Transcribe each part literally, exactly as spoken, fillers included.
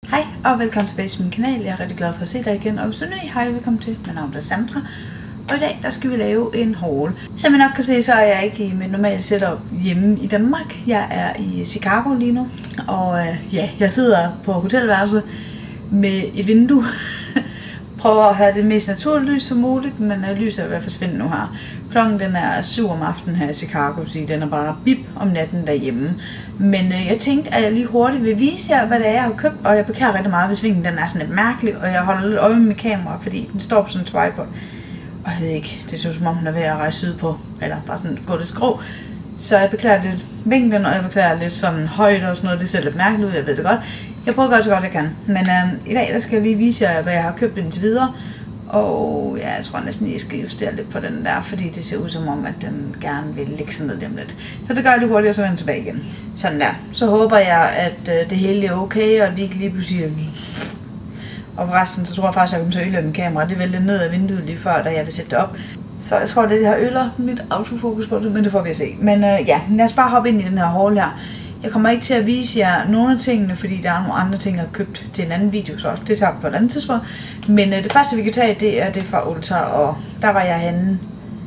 Hej og velkommen tilbage til min kanal. Jeg er rigtig glad for at se dig igen. Og hvis du er ny, hej og velkommen til. Mit navn er Sandra. Og i dag der skal vi lave en haul. Som I nok kan se, så er jeg ikke i mit normale setup hjemme i Danmark. Jeg er i Chicago lige nu. Og øh, ja, jeg sidder på hotelværelset med et vindue. Prøver at have det mest naturlige lys som muligt, men øh, lyset er ved at forsvinde nu her. Klokken den er syv om aftenen her i Chicago, så den er bare bip om natten derhjemme. Men øh, jeg tænkte, at jeg lige hurtigt vil vise jer, hvad det er, jeg har købt. Og jeg beklager rigtig meget, hvis vinklen den er sådan lidt mærkelig, og jeg holder lidt øje med mit kamera, fordi den står på sådan en tripod. Og jeg ved ikke, det ser ud som om den er ved at rejse sydpå, eller bare sådan gå lidt skrå. Så jeg beklager lidt vinklen, og jeg beklager lidt sådan højde og sådan noget. Det ser lidt mærkeligt ud, jeg ved det godt. Jeg prøver at gøre så godt jeg kan. Men øh, i dag der skal jeg lige vise jer, hvad jeg har købt indtil videre. Og ja, jeg tror næsten, jeg skal justere lidt på den der, fordi det ser ud som om, at den gerne vil ligge sådan ned dem lidt. Så det gør jeg lidt hurtigt, og så vender jeg tilbage igen. Sådan der. Så håber jeg, at øh, det hele er okay, og at vi ikke lige pludselig er... Og resten, så tror jeg faktisk, at jeg kommer til at ødelægge min kamera. Det vælter ned af vinduet lige før, da jeg vil sætte det op. Så jeg tror, at det har ødelægget mit autofokus på det, men det får vi at se. Men øh, ja, lad os bare hoppe ind i den her haul her. Jeg kommer ikke til at vise jer nogle af tingene, fordi der er nogle andre ting, jeg har købt til en anden video, så det tager vi på et andet tidspunkt. Men øh, det første, vi kan tage, det er det fra Ulta, og der var jeg henne,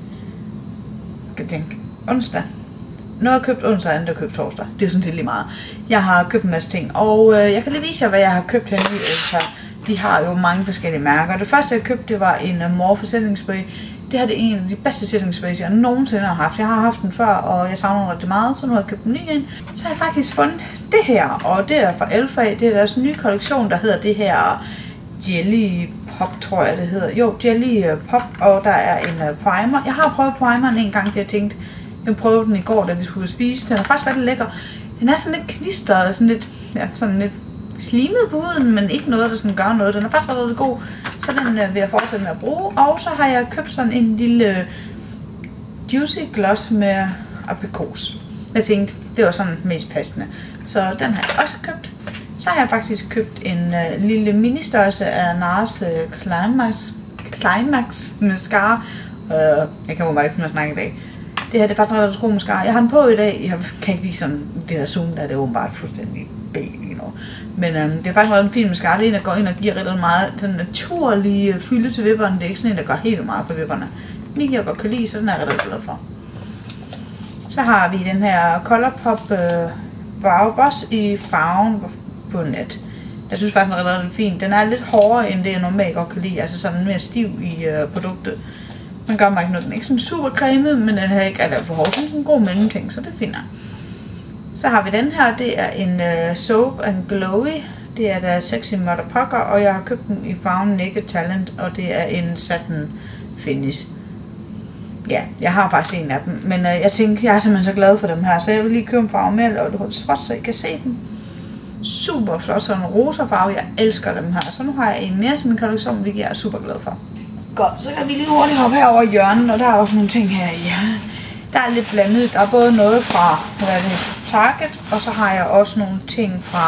jeg tænke, onsdag. Noget jeg købt onsdag, andet jeg købt torsdag. Det er sådan set lige meget. Jeg har købt en masse ting, og øh, jeg kan lige vise jer, hvad jeg har købt henne i Ulta. De har jo mange forskellige mærker. Det første, jeg købte, det var en uh, Morphe sætningsspray. Det her det er en af de bedste sætningssprays, jeg nogensinde har haft. Jeg har haft den før, og jeg savner den rigtig meget, så nu har jeg købt en ny en. Så har jeg faktisk fundet det her, og det er fra Elfa. Det er deres nye kollektion, der hedder det her Jelly Pop, tror jeg det hedder. Jo, Jelly Pop, og der er en uh, primer. Jeg har prøvet primeren en gang, for jeg tænkte, jeg prøvede den i går, da vi skulle spise. Den er faktisk rigtig lækker. Den er sådan lidt klistret, sådan lidt, ja, sådan lidt slimet på huden, men ikke noget, der sådan gør noget. Den er faktisk rigtig god, så den vil jeg fortsætte med at bruge. Og så har jeg købt sådan en lille Juicy Gloss med aprikos. Jeg tænkte, det var sådan mest passende. Så den har jeg også købt. Så har jeg faktisk købt en uh, lille mini-størrelse af NARS uh, Climax, Climax Mascara. Uh, jeg kan jo bare ikke finde at snakke i dag. Det her det er faktisk en rigtig god mascara. Jeg har den på i dag. Jeg kan ikke lide sådan det der zoom, der er det åbenbart fuldstændig baby, you know. Men øhm, det er faktisk meget en fin mascara. Det er en, der går ind og giver rigtig meget sådan naturlige fylde til vipperne. Det er ikke sådan en, der gør helt meget på vipperne. Den giver jeg godt kan lide, så den er jeg rigtig glad for. Så har vi den her Colourpop øh, Brow Boss i farven på net. Jeg synes faktisk, den er rigtig, rigtig fin. Den er lidt hårdere, end det jeg normalt godt kan lide. Altså sådan mere stiv i øh, produktet. Den gør mig ikke noget. Den er ikke sådan super cremet, men den er ikke alt for hård. Sådan en god mellemting, så det finder jeg. Så har vi den her, det er en uh, Soap and Glowy. Det er der Sexy Motherfucker, og jeg har købt den i farven Naked Talent, og det er en satin finish. Ja, jeg har faktisk en af dem, men uh, jeg tænker, jeg er simpelthen så glad for dem her, så jeg vil lige købe en farve mere, og det er svart, så I kan se den. Super flot, sådan en rosa farve, jeg elsker dem her. Så nu har jeg en mere til min kollektion, hvilket jeg er super glad for. Godt, så kan vi lige hurtigt hoppe herover i hjørnet, og der er også nogle ting her i. Der er lidt blandet. Der er både noget fra, hvad er det, Target, og så har jeg også nogle ting fra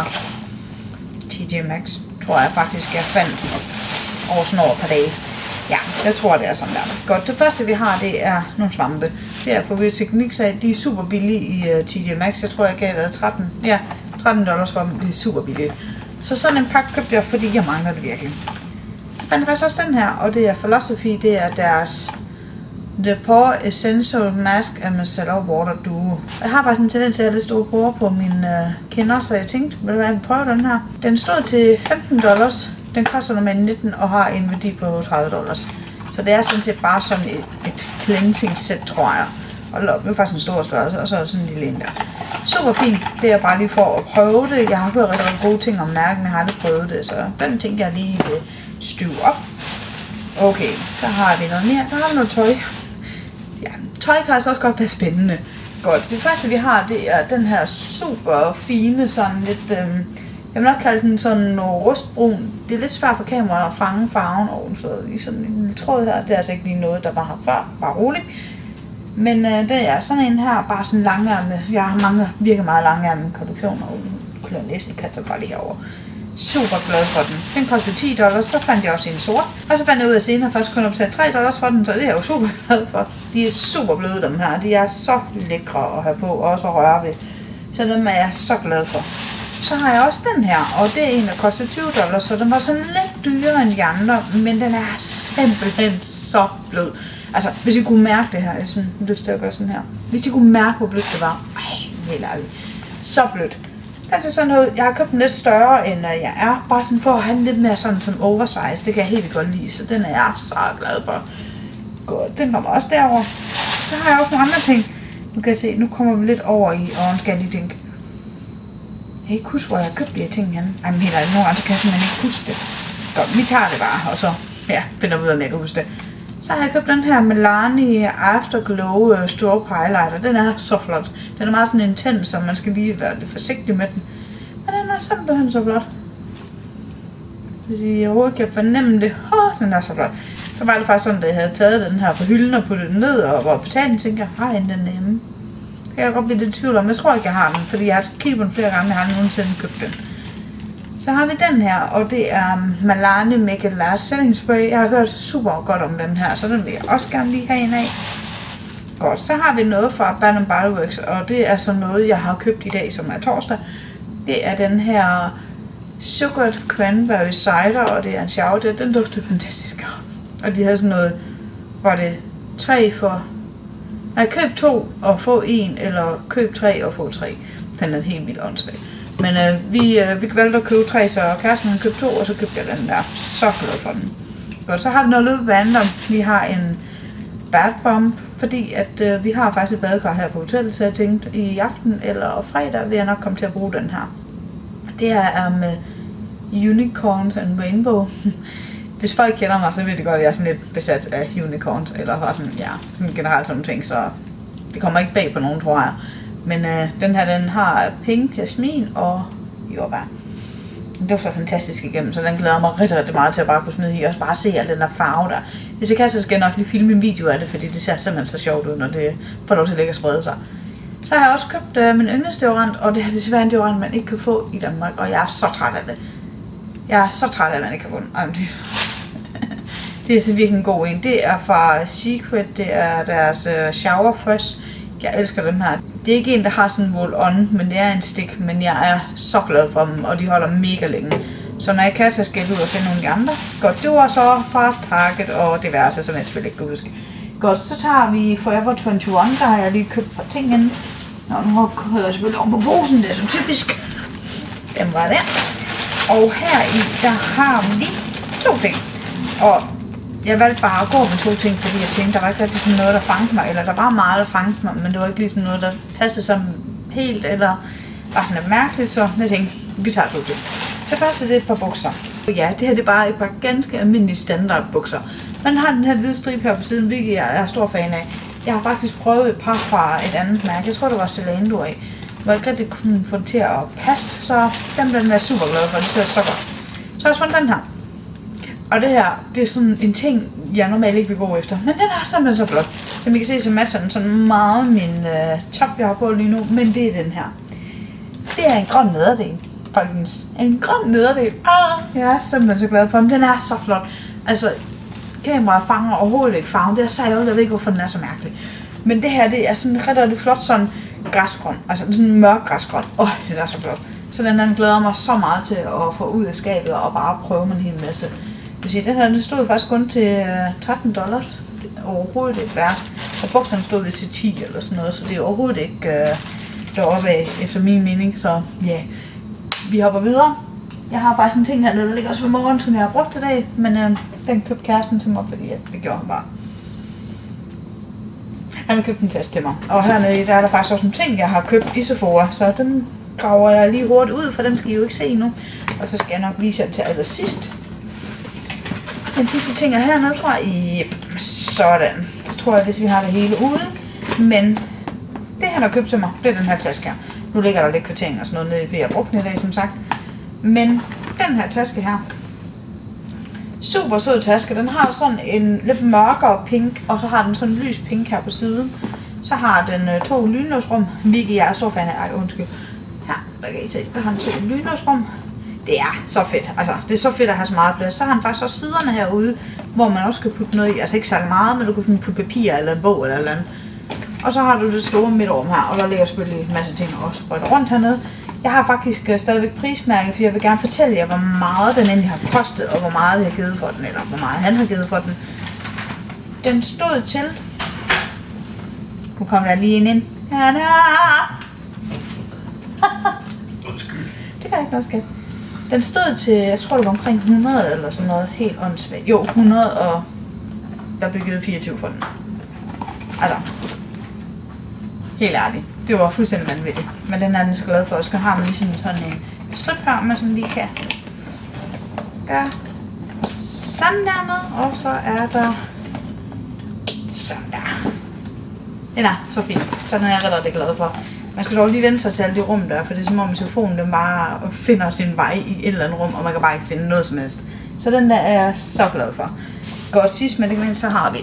T J Maxx, tror jeg faktisk, jeg fandt over sådan over par dage. Ja, jeg tror, det er sådan der. Godt, det første vi har, det er nogle svampe. Det er på Beauty Techniques, de er super billige i uh, T J Maxx. Jeg tror, jeg gav været tretten, ja, tretten dollars for dem. Det er super billigt. Så sådan en pakke købte jeg, fordi jeg mangler det virkelig. Jeg fandt faktisk også den her, og det er Philosophy, det er deres The Pore Essential Mask and Micellar Water Duo. Jeg har faktisk en tendens til at have lidt store porer på mine øh, kinder, så jeg tænkte, vil jeg prøve den her. Den stod til femten dollars. Den koster normalt nitten og har en værdi på tredive dollars. Så det er sådan set bare sådan et, et cleansing-sæt, tror jeg. Og det er faktisk en stor størrelse, og så er der sådan en lille en der. Super fint. Det er bare lige for at prøve det. Jeg har hørt rigtig, rigtig gode ting om mærken, men jeg har aldrig prøvet det, så den tænker jeg lige vil støve op. Okay, så har vi noget mere. Der har vi noget tøj. Ja, tøj kan altså også godt være spændende. Godt, det første vi har, det er den her super fine, sådan lidt, øhm, jeg vil nok kalde den sådan rustbrun. Det er lidt svært for kameraet at fange farven oven, så i sådan en lille tråd her, det er altså ikke lige noget, der var her før, bare roligt. Men øh, det er sådan en her, bare sådan langærmet. Jeg har mange virkelig meget langærmet kollektioner, og nu kan jeg næsten kaste bare lige herover. Super glad for den. Den kostede ti dollars, så fandt jeg også en sort. Og så fandt jeg ud af senere først kun at betale tre dollars for den, så det er jeg jo super glad for. De er super bløde, dem her. De er så lækre at have på og også at røre ved. Så dem er jeg så glad for. Så har jeg også den her, og det er en, der koster tyve dollars, så den var sådan lidt dyrere end de andre, men den er simpelthen så blød. Altså, hvis I kunne mærke det her, jeg synes, lyst til at gøre sådan her. Hvis I kunne mærke, hvor blødt det var, ej, helt ærligt, så blødt. Den er sådan noget, jeg har købt den lidt større, end jeg er, bare sådan for at have den lidt mere sådan som oversize, det kan jeg helt godt lide, så den er jeg så glad for. Godt, den kommer også derover. Så har jeg også nogle andre ting. Nu kan jeg se, nu kommer vi lidt over i Orange Candy Dink. Jeg kan ikke huske, hvor jeg har købt de her ting henne. Ej, men helt ærligt, nogle gange så kan jeg simpelthen ikke huske det. Godt, vi tager det bare, og så ja, finder vi ud af, om jeg kan huske det. Så har jeg købt den her Milani Afterglow Strobe Highlighter. Den er så flot. Den er meget sådan intens, så man skal lige være lidt forsigtig med den. Men den er simpelthen så flot. Hvis I overhovedet kan fornemme det. Åh, den er så flot. Så var det faktisk sådan, at jeg havde taget den her på hylden og puttet den ned og var betalt den, tænkte jeg, har jeg den hjemme? Jeg kan godt blive lidt i tvivl om, jeg tror ikke, jeg har den, fordi jeg har kigget på den flere gange, jeg har nogensinde købt den. Så har vi den her, og det er Milani Make It Last Setting Spray. Jeg har hørt super godt om den her, så den vil jeg også gerne lige have en af. Godt, så har vi noget fra Bath and Body Works, og det er så noget, jeg har købt i dag, som er torsdag. Det er den her Sugared Cranberry Cider, og det er en shower. Den duftede fantastisk. Og de havde sådan noget, var det tre for... Nej, køb to og få en, eller køb tre og få tre. Den er helt vildt åndssvagt. Men øh, vi, øh, vi valgte at købe tre, så kæresten han købte to, og så købte jeg den der. Så glad for den. Godt, så har vi noget lidt random. Vi har en Bath Bomb, fordi at øh, vi har faktisk et badekar her på hotellet, så jeg tænkte i aften eller fredag vil jeg nok komme til at bruge den her. Det er med um, Unicorns and Rainbow. Hvis folk kender mig, så ved de godt, at jeg er sådan lidt besat af unicorns, eller bare sådan, ja, sådan generelt sådan ting, så det kommer ikke bag på nogen, tror jeg. Men øh, den her, den har pink, jasmin og jordbær. Det var så fantastisk igennem, så den glæder mig rigtig, rigtig meget til at bare kunne smide i, og også bare se al den der farve der. Hvis jeg kan, så skal jeg nok lige filme en video af det, fordi det ser simpelthen så sjovt ud, når det får lov til at ligge og sprede sig. Så har jeg også købt øh, min yndlingsdeodorant, og det er desværre en deodorant, man ikke kan få i Danmark, og jeg er så træt af det. Jeg er så træt af, at man ikke kan få den. Ej, det, det er så virkelig en god en. Det er fra Secret, det er deres uh, Shower Fresh. Jeg elsker dem her. Det er ikke en, der har sådan en roll-on, men det er en stik, men jeg er så glad for dem, og de holder mega længe. Så når jeg kan, så skal jeg ud og finde nogle af de andre. Godt, det var så fra Target og diverse, som jeg selvfølgelig ikke kan huske. Godt, så tager vi Forever enogtyve, der har jeg lige købt et par ting inden. Nå, nu har jeg selvfølgelig om på posen, det er så typisk. Den var der. Og her i, der har vi to ting. Og jeg valgte bare at gå med to ting, fordi jeg tænkte, der var ikke rigtig sådan noget, der fangede mig. Eller der var meget, der fangede mig, men det var ikke lige sådan noget, der passede sammen helt. Eller var sådan lidt mærkeligt, så jeg tænkte, vi tager to ting. Det første, det er et par bukser. Ja, det her det er bare et par ganske almindelige standard bukser. Man har den her hvide stribe her på siden, hvilket jeg er stor fan af. Jeg har faktisk prøvet et par fra et andet mærke. Jeg tror, det var Zalando af. Hvor jeg ikke rigtig kunne få det til at passe, så den blev jeg super glad for. Det ser så godt. Så har jeg også fundet den her. Og det her, det er sådan en ting, jeg normalt ikke vil gå efter. Men den er simpelthen så flot. Som I kan se, så matcher den sådan meget min øh, top, jeg har på lige nu. Men det er den her. Det er en grøn nederdel, folkens. En grøn nederdel. Ah, jeg er simpelthen så glad for den. Den er så flot. Altså, kameraet fanger overhovedet ikke farven. Det er så ærgerligt, jeg ved ikke, hvorfor den er så mærkelig. Men det her, det er sådan ret rigtig flot, sådan græsgrøn. Altså sådan en mørk græsgrøn. Åh, oh, det er så flot. Så den, den glæder mig så meget til at få ud af skabet og bare prøve med en hel masse. Den her, den stod faktisk kun til tretten dollars. Det er overhovedet ikke værst. Og bukserne stod ved til ti eller sådan noget, så det er overhovedet ikke øh, deroppe af, efter min mening. Så ja, yeah. Vi hopper videre. Jeg har faktisk en ting her, der ligger også ved morgen, som jeg har brugt i dag. Men øh, den købte kæresten til mig, fordi ja, det gjorde han bare. Han har købt en taske til mig. Og hernede der er der faktisk også nogle ting, jeg har købt i Sephora. Så den graver jeg lige hurtigt ud, for dem skal I jo ikke se nu. Og så skal jeg nok vise jer til allersidst. Den sidste ting er hernede, tror jeg. Yep. Sådan. Så tror jeg, hvis vi har det hele ude. Men det han har købt til mig, det er den her taske her. Nu ligger der lidt kvittering og sådan noget nede, fordi jeg har brugt den i dag, som sagt. Men den her taske her. Super sød taske. Den har sådan en lidt mørkere pink, og så har den sådan en lys pink her på siden. Så har den øh, to lynlåsrum, hvilket jeg er så fan af. Ej, undskyld. Her, der kan I se, der har den to lynlåsrum. Det er så fedt. Altså, det er så fedt at have så meget plads. Så har han faktisk også siderne herude, hvor man også kan putte noget i. Altså ikke særlig meget, men du kan putte papir eller en bog eller et eller andet. Og så har du det store midtrum her, og der ligger selvfølgelig en masse ting og sprøjter rundt hernede. Jeg har faktisk uh, stadigvæk prismærke, for jeg vil gerne fortælle jer, hvor meget den egentlig har kostet, og hvor meget jeg har givet for den, eller hvor meget han har givet for den. Den stod til... Nu kommer der lige en ind. Ja, der. Undskyld. Det kan ikke noget skat. Den stod til, jeg tror det var omkring hundrede eller sådan noget, helt åndssvagt. Jo, hundrede, og der blev givet fireogtyve for den. Altså, helt ærligt. Det var fuldstændig vanvittigt. Men den er den så glad for. Og så har man ligesom sådan en strip her, man sådan lige kan gøre sådan der med. Og så er der sådan der. Den er så fin. Så den er jeg rigtig glad for. Man skal dog lige vende sig til alle de rum der, for det er som om telefonen den bare finder sin vej i et eller andet rum, og man kan bare ikke finde noget som helst. Så den der er jeg så glad for. Godt sidst, men det mindst, så har vi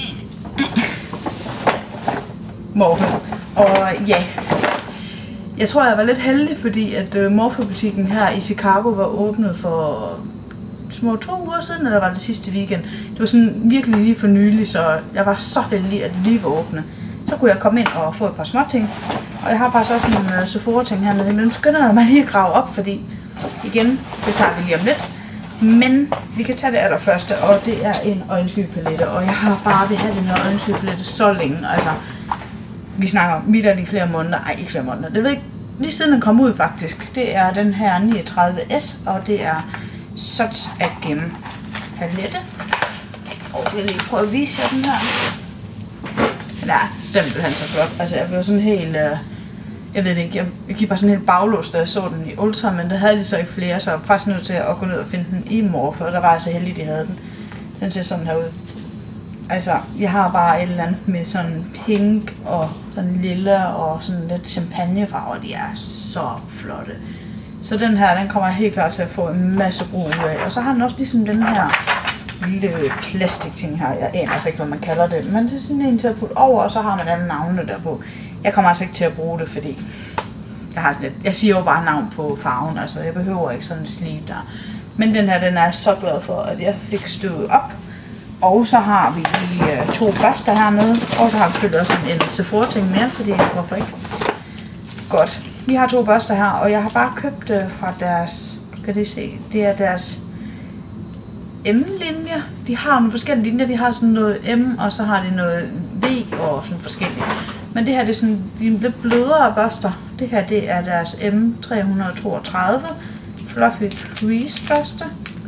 Morphe. Og ja, jeg tror jeg var lidt heldig, fordi at uh, Morphe-butikken her i Chicago var åbnet for små to uger siden, eller var det sidste weekend. Det var sådan virkelig lige for nylig, så jeg var så heldig, at det lige var åbne. Så kunne jeg komme ind og få et par små ting. Og jeg har faktisk også nogle uh, Sephora-ting hernede, men nu skynder jeg mig lige at grave op, fordi igen, det tager vi lige om lidt. Men vi kan tage det allerførste, og det er en øjenskygepalette, og jeg har bare vil have den her øjenskygepalette så længe, altså vi snakker midt i flere måneder, ej ikke flere måneder, det ved ikke, lige siden den kom ud faktisk. Det er den her niogtredive S, og det er Such a Gem palette. Og jeg vil lige prøve at vise jer den her. Den er simpelthen så flot, altså jeg blev sådan helt, øh, jeg ved det ikke, jeg, jeg gik bare sådan helt baglås, da jeg så den i Ultra, men der havde de så ikke flere, så jeg var faktisk nødt til at gå ned og finde den i Morphe, og der var jeg så heldig, de havde den. Den ser sådan her ud. Altså, jeg har bare et eller andet med sådan pink og sådan lilla og sådan lidt champagnefarver, de er så flotte. Så den her, den kommer jeg helt klart til at få en masse brug af. Og så har den også ligesom den her lille plastikting her, jeg aner altså ikke, hvad man kalder det, men det er sådan en til at putte over, og så har man alle navnene der på. Jeg kommer altså ikke til at bruge det, fordi jeg har sådan lidt, jeg siger jo bare navn på farven, altså jeg behøver ikke sådan en sleeve der. Men den her, den er jeg så glad for, at jeg fik støvet op. Og så har vi de uh, to børster hernede, og så har vi selvfølgelig også en, en Sephora-ting mere, fordi hvorfor ikke? Godt. Vi har to børster her, og jeg har bare købt uh, fra deres, skal det se, det er deres M-linjer. De har nogle forskellige linjer, de har sådan noget M, og så har de noget V og sådan forskellige. Men det her, det er sådan, de er lidt blødere børster. Det her, det er deres M tre hundrede og toogtredive Fluffy Crease børste.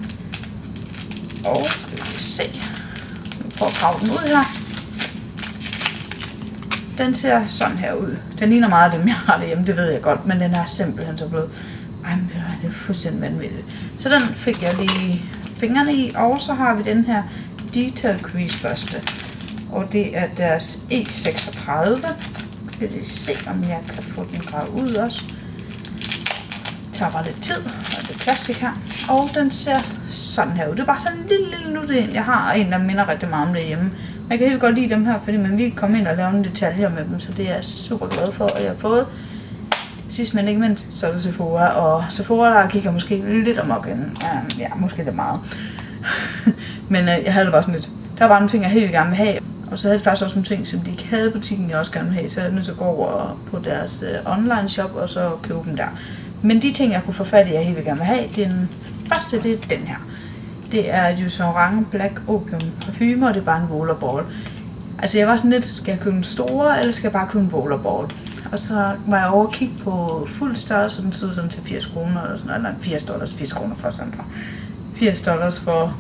Og skal vi se. Nu prøver at grave den ud her. Den ser sådan her ud. Den ligner meget af dem, jeg har derhjemme, det ved jeg godt, men den er simpelthen så blød. Ej, men det er fuldstændig vanvittigt. Så den fik jeg lige fingrene i, og så har vi den her Detail Crease børste. Og det er deres E seksogtredive. Skal vi se, om jeg kan få den gravet ud også. Det tager bare lidt tid, og det er plastik her. Og den ser sådan her ud. Det er bare sådan en lille, lille nutte en. Jeg har en, der minder rigtig meget om det hjemme. Jeg kan helt godt lide dem her, fordi man vil komme ind og lave nogle detaljer med dem, så det er jeg super glad for, at jeg har fået. Sidst men ikke mindst, så er det Sephora, og Sephora der kigger måske lidt amok inden. Ja, ja, måske lidt meget. Men øh, jeg havde det bare sådan lidt. Der var bare nogle ting, jeg helt gerne vil have. Og så havde jeg faktisk også nogle ting, som de ikke havde i butikken, jeg også gerne vil have. Så jeg nødt til at gå over på deres øh, online shop, og så købe dem der. Men de ting, jeg kunne få fat i, jeg helt gerne vil have, den første, det er den her. Det er Yves Saint Laurent Black Opium parfume, og det er bare en rollerball. Altså jeg var sådan lidt, skal jeg købe en store, eller skal jeg bare købe en rollerball? Og så var jeg over at kigge på fuld størrelse, den stod sådan til firs kroner, eller sådan noget, firs dollars, firs kroner for sådan noget. firs dollars for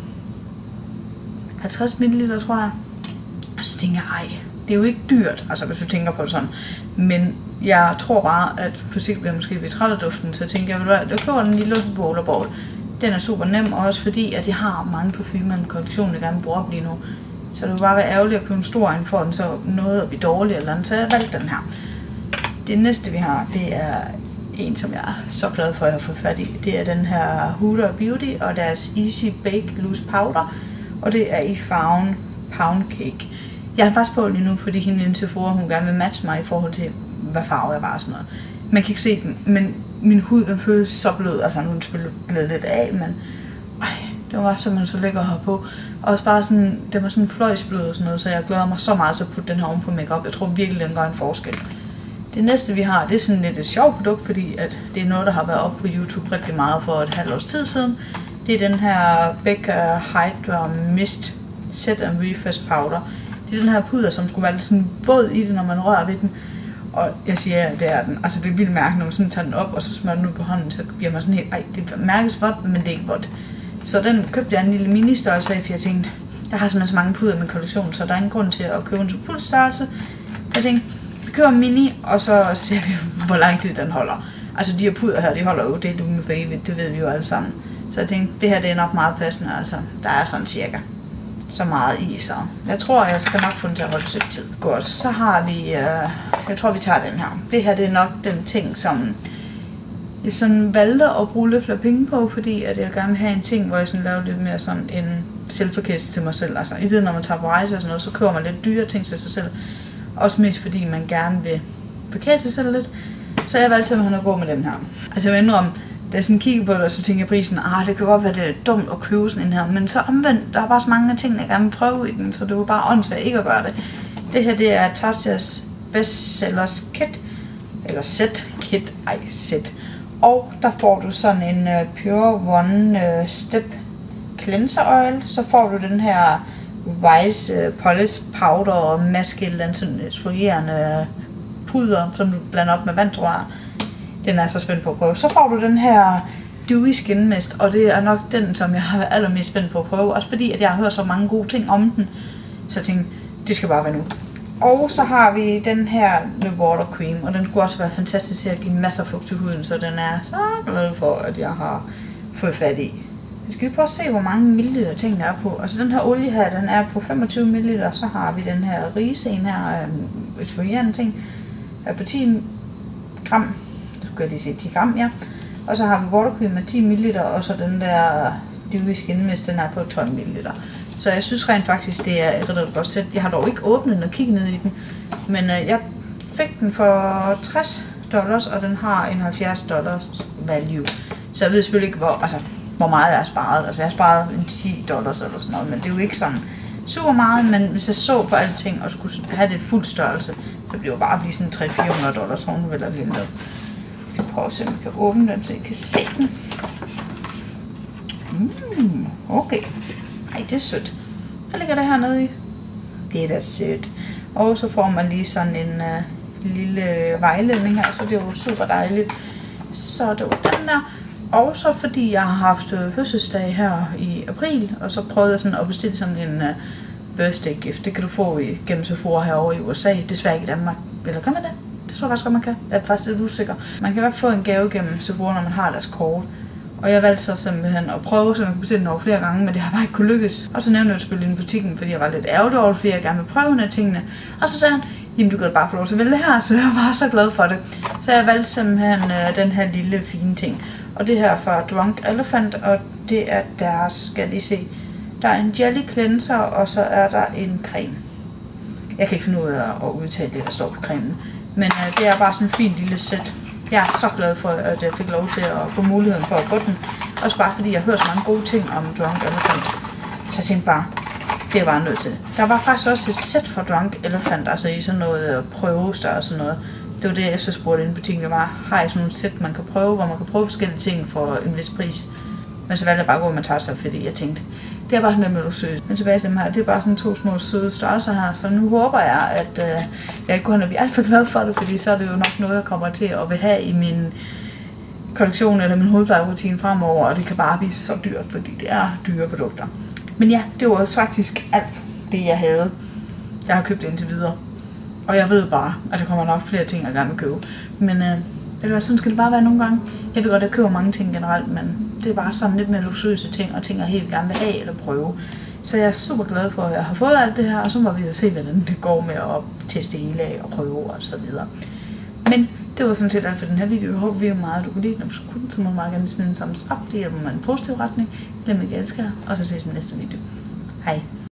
halvtreds milliliter, tror jeg. Og så tænker jeg, ej, det er jo ikke dyrt, altså hvis du tænker på det sådan. Men jeg tror bare, at på sigt bliver jeg måske ved træt af duften, så jeg tænker, jeg, jeg køber en lille rollerball. Den er super nem, og også fordi, at jeg har mange parfumer i kollektionen, jeg gerne bruger op lige nu. Så det vil bare være ærgerligt at købe en stor en for den, så noget at blive dårlig eller andet, så jeg valgte den her. Det næste vi har, det er en, som jeg er så glad for, at jeg har fået fat i. Det er den her Huda Beauty og deres Easy Bake Loose Powder, og det er i farven Pound Cake. Jeg har faktisk på lige nu, fordi hende inden til for, hun gerne vil matche mig i forhold til, hvad farve jeg var og sådan noget. Man kan ikke se den, men min hud den føles så blød, altså nu er den selvfølgelig blevet lidt af, men ej, det var simpelthen så lækker at have på. Og også bare sådan, det var sådan fløjsblød og sådan noget, så jeg glæder mig så meget til at putte den her oven på makeup. Jeg tror virkelig, den gør en forskel. Det næste vi har, det er sådan lidt et sjovt produkt, fordi at det er noget, der har været oppe på YouTube rigtig meget for et halvt års tid siden. Det er den her Becca Hydra Mist Set and Refresh Powder. Det er den her puder, som skulle være lidt sådan våd i det, når man rører ved den. Og jeg siger, at det er den. Altså det er vildt mærke, når man sådan tager den op, og så smører den ud på hånden, så bliver man sådan helt, ej, det mærkes vådt, men det er ikke vådt. Så den købte jeg en lille mini-størrelse af, for jeg tænkte, jeg har simpelthen så mange puder i min kollektion, så der er ingen grund til at købe en fuld størrelse. Jeg tænkte, vi køber en mini, og så ser vi, hvor lang tid den holder. Altså de her puder her, de holder jo det ud for evigt, det ved vi jo alle sammen. Så jeg tænkte, det her det er nok meget passende, altså der er sådan cirka så meget i, så jeg tror, jeg skal nok få den til at holde til tid. Godt, så har vi, øh, jeg tror vi tager den her. Det her det er nok den ting, som jeg sådan valgte at bruge lidt flere penge på, fordi at jeg gerne vil have en ting, hvor jeg sådan laver lidt mere sådan en selvforkæst til mig selv. Altså, I ved, når man tager på rejse og sådan noget, så køber man lidt dyre ting til sig selv. Også mest fordi man gerne vil forkæle sig selv lidt. Så jeg valgte simpelthen at gå med den her. Altså jeg vil indrømme, da jeg sådan kigger på det, og så tænker jeg prisen, ah, det kan godt være, det er dumt at købe sådan en her. Men så omvendt, der er bare så mange ting, jeg gerne vil prøve i den, så det var bare åndssvagt ikke at gøre det. Det her, det er Tatchas Bestsellers Kit. Eller Set Kit, ej, Set. Og der får du sådan en uh, Pure One uh, Step Cleanser Oil. Så får du den her Wise uh, Polish Powder og maske eller andet sådan esfolierende puder, som du blander op med vand, tror jeg. Den er så spændt på at prøve. Så får du den her Dewy Skin Mist, og det er nok den, som jeg har været allermest spændt på at prøve. Også fordi, at jeg har hørt så mange gode ting om den. Så jeg tænkte, det skal bare være nu. Og så har vi den her The Water Cream, og den skulle også være fantastisk til at give masser af fugt til huden, så den er så glad for, at jeg har fået fat i. Jeg skal lige prøve at se, hvor mange milliliter tingene er på. Altså den her olie her, den er på femogtyve milliliter, så har vi den her Risen her, øh, exfolierende ting, er på ti gram. Nu skal jeg lige sige ti gram, ja. Og så har vi Water Cream med ti milliliter, og så den der Dewy Skin Mist, den er på tolv milliliter. Så jeg synes rent faktisk, det er et ret godt sæt. Jeg har dog ikke åbnet den og kigget ned i den, men øh, jeg fik den for tres dollars, og den har en halvfjerds dollars value. Så jeg ved selvfølgelig ikke, hvor, altså, hvor meget jeg har sparet. Altså jeg har sparet en ti dollars eller sådan noget, men det er jo ikke sådan super meget. Men hvis jeg så på alting og skulle have det fuld størrelse, så bliver det bare blive sådan tre til fire hundrede dollars, så nu vil jeg lige med. Jeg kan prøve at se, om jeg kan åbne den, så I kan se den. Mm, okay. Ej, det er sødt. Hvad ligger der hernede i? Det er da sødt. Og så får man lige sådan en uh, lille vejledning her, så det er jo super dejligt. Så det var den der. Og så fordi jeg har haft fødselsdag her i april, og så prøvede jeg sådan at bestille sådan en uh, birthday gift. Det kan du få i, gennem Sephora herovre i U S A. Desværre ikke i Danmark. Eller kan man det? Det tror jeg faktisk godt, man kan. Jeg er faktisk lidt usikker. Man kan i hvert fald få en gave gennem Sephora, når man har deres kort. Og jeg valgte så simpelthen at prøve, så man kunne bestille den over flere gange, men det har bare ikke kunne lykkes. Og så nævnte jeg selvfølgelig i butikken, fordi jeg var lidt ærgerlig over det, fordi jeg gerne vil prøve nogle tingene. Og så sagde han, jamen du kan bare få lov til at vælge det her, så jeg var bare så glad for det. Så jeg valgte simpelthen øh, den her lille fine ting. Og det her er fra Drunk Elephant, og det er deres, skal jeg lige se, der er en jelly cleanser, og så er der en creme. Jeg kan ikke finde ud af at udtale det, der står på cremen. Men øh, det er bare sådan en fin lille sæt. Jeg er så glad for, at jeg fik lov til at få muligheden for at få den. Også bare fordi jeg har hørt så mange gode ting om Drunk Elephant. Så jeg tænkte bare, det er bare nødt til. Der var faktisk også et sæt for Drunk Elephant, altså i sådan noget prøvestørrelse og sådan noget. Det var det, jeg efterspurgte inde i butikken. Det var, har I sådan nogle sæt, man kan prøve, hvor man kan prøve forskellige ting for en vis pris. Men så valgte jeg bare at gå med tager, fordi jeg tænkte, det er bare sådan nemlig luksøst. Men tilbage til dem her, det er bare sådan to små søde størrelser her. Så nu håber jeg, at øh, jeg ikke kun er alt for glad for det, fordi så er det jo nok noget, jeg kommer til at vil have i min kollektion eller min hovedplejerutine fremover. Og det kan bare blive så dyrt, fordi det er dyre produkter. Men ja, det var også faktisk alt det, jeg havde. Jeg har købt indtil videre. Og jeg ved bare, at der kommer nok flere ting, jeg gerne vil købe. Men øh, eller sådan skal det bare være nogle gange. Jeg ved godt, at jeg køber mange ting generelt, men det er bare sådan lidt mere luksuriøse ting, og ting, jeg helt gerne vil have eller prøve. Så jeg er super glad for, at jeg har fået alt det her, og så må vi jo se, hvordan det går med at teste hele af og prøve og så videre. Men det var sådan set alt for den her video. Jeg håber virkelig meget, at du kunne lide den. Hvis du kunne, så må du meget gerne smide en thumbs up. Det hjælper mig i en positiv retning. Glem ikke, at jeg elsker jer, og så ses vi i næste video. Hej.